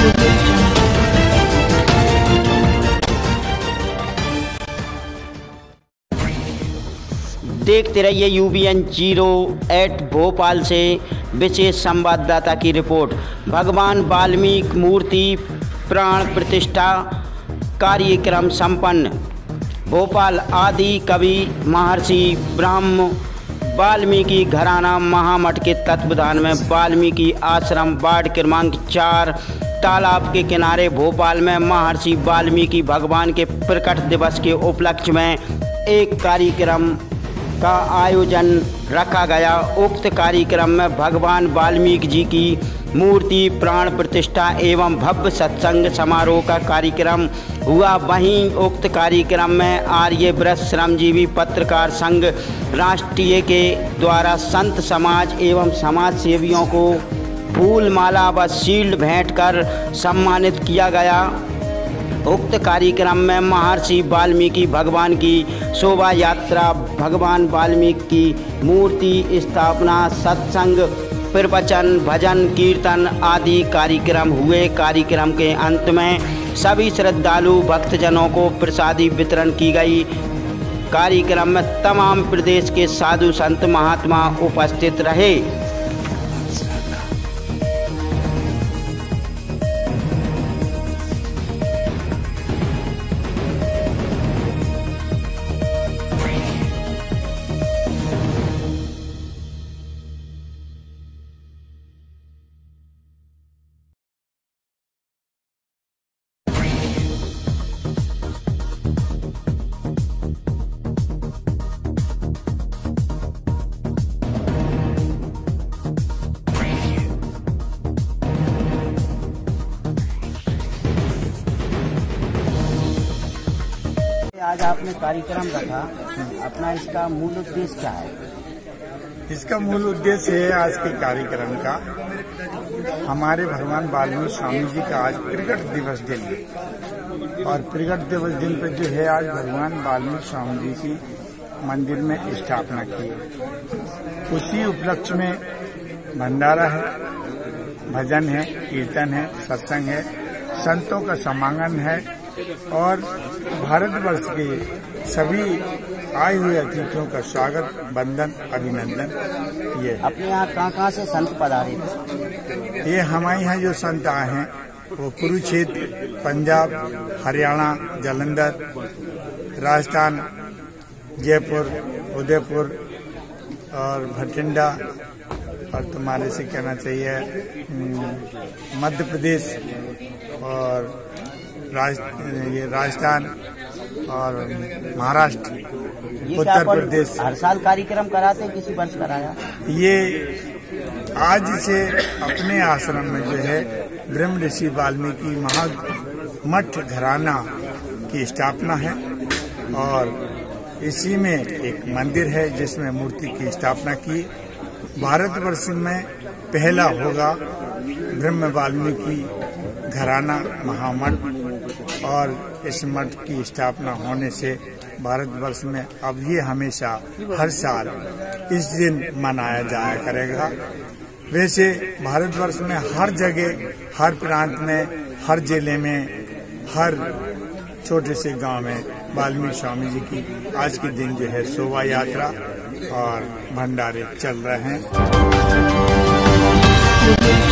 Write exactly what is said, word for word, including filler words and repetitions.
देखते रहिए U B N zero eight Bhopal से विशेष संवाददाता की रिपोर्ट। भगवान वाल्मीकि मूर्ति प्राण प्रतिष्ठा कार्यक्रम संपन्न। भोपाल आदि कवि महर्षि ब्रह्म वाल्मीकि घराना महामठ के तत्वावधान में वाल्मीकि आश्रम वार्ड क्रमांक चार तालाब के किनारे भोपाल में महर्षि वाल्मीकि भगवान के प्रकट दिवस के उपलक्ष्य में एक कार्यक्रम का आयोजन रखा गया। उक्त कार्यक्रम में भगवान वाल्मीकि जी की मूर्ति प्राण प्रतिष्ठा एवं भव्य सत्संग समारोह का कार्यक्रम हुआ। वहीं उक्त कार्यक्रम में आर्य व्रत श्रमजीवी पत्रकार संघ राष्ट्रीय के द्वारा संत समाज एवं समाज सेवियों को फूल माला व शील्ड भेंट कर सम्मानित किया गया। उक्त कार्यक्रम में महर्षि वाल्मीकि भगवान की शोभा यात्रा, भगवान वाल्मीकि की मूर्ति स्थापना, सत्संग, प्रवचन, भजन, कीर्तन आदि कार्यक्रम हुए। कार्यक्रम के अंत में सभी श्रद्धालु भक्तजनों को प्रसादी वितरण की गई। कार्यक्रम में तमाम प्रदेश के साधु संत महात्मा उपस्थित रहे। आज आपने कार्यक्रम रखा, अपना इसका मूल उद्देश्य क्या है? इसका मूल उद्देश्य है आज के कार्यक्रम का, हमारे भगवान वाल्मीकि स्वामी जी का आज प्रकट दिवस दिन है और प्रकट दिवस दिन पर जो है आज भगवान वाल्मीकि स्वामी जी की मंदिर में स्थापना की। उसी उपलक्ष्य में भंडारा है, भजन है, कीर्तन है, सत्संग है, संतों का समागम है और भारतवर्ष के सभी आए हुए अतिथियों का स्वागत, वंदन, अभिनंदन। ये अपने यहाँ कहाँ कहाँ से संत पधारे? ये हमारे यहाँ जो संत आए हैं वो कुरुक्षेत्र, पंजाब, हरियाणा, जालंधर, राजस्थान, जयपुर, उदयपुर और भटिंडा और तुम्हारे से कहना चाहिए मध्य प्रदेश और राज, ये राजस्थान और महाराष्ट्र, उत्तर प्रदेश। हर साल कार्यक्रम कराते हैं, किसी वर्ष कराया? ये आज से अपने आश्रम में जो है ब्रह्म ऋषि वाल्मीकि महामठ घराना की स्थापना है और इसी में एक मंदिर है जिसमें मूर्ति की स्थापना की। भारतवर्ष में पहला होगा ब्रह्म वाल्मीकि घराना महामठ और इस मठ की स्थापना होने से भारतवर्ष में अब ये हमेशा हर साल इस दिन मनाया जाया करेगा। वैसे भारतवर्ष में हर जगह, हर प्रांत में, हर जिले में, हर छोटे से गांव में वाल्मीकि स्वामी जी की आज के दिन जो है शोभा यात्रा और भंडारे चल रहे हैं।